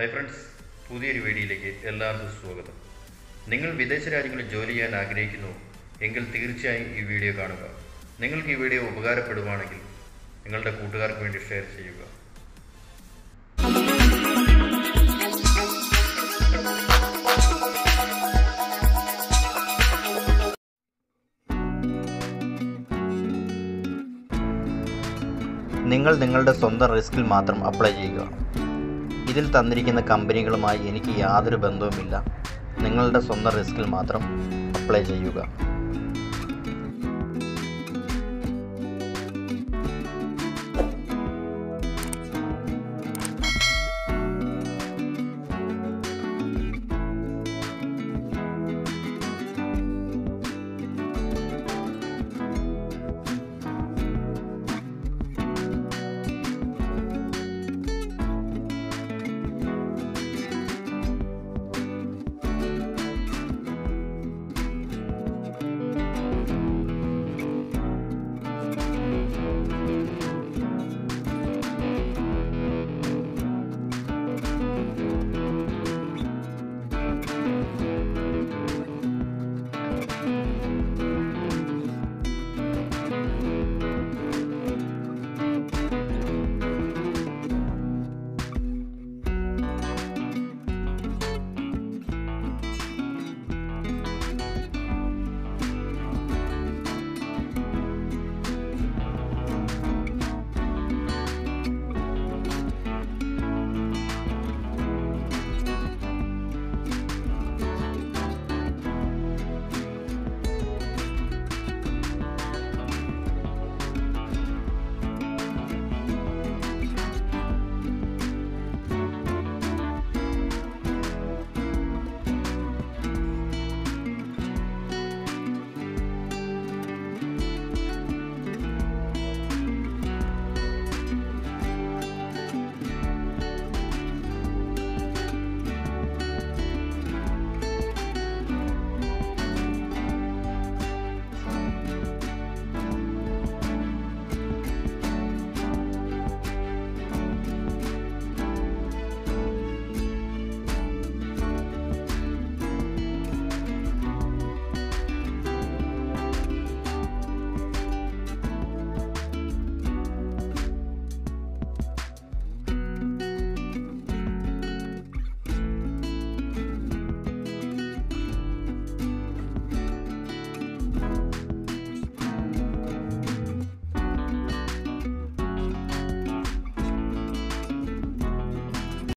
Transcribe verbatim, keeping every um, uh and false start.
Hi friends, പുതിയൊരു വീഡിയോയിലേക്ക് എല്ലാവർക്കും സ്വാഗതം. നിങ്ങൾ വിദേശ രാജ്യങ്ങളിൽ ജോലി ചെയ്യാൻ ആഗ്രഹിക്കുന്നു എങ്കിൽ തീർച്ചയായും ഈ വീഡിയോ കാണുക. നിങ്ങൾക്ക് ഈ വീഡിയോ ഉപകാരപ്പെടുവാണെങ്കിൽ നിങ്ങളുടെ കൂട്ടുകാർക്ക് വേണ്ടി ഷെയർ ചെയ്യുക. നിങ്ങൾ നിങ്ങളുടെ സ്വന്തം റിസ്കിൽ മാത്രം അപ്ലൈ ചെയ്യുക. ഇതിൽ തന്നിരിക്കുന്ന കമ്പനികളുമായി എനിക്ക് യാതൊരു ബന്ധവുമില്ല. നിങ്ങളുടെ സ്വന്തം റിസ്കിൽ മാത്രം അപ്ലൈ ചെയ്യുക.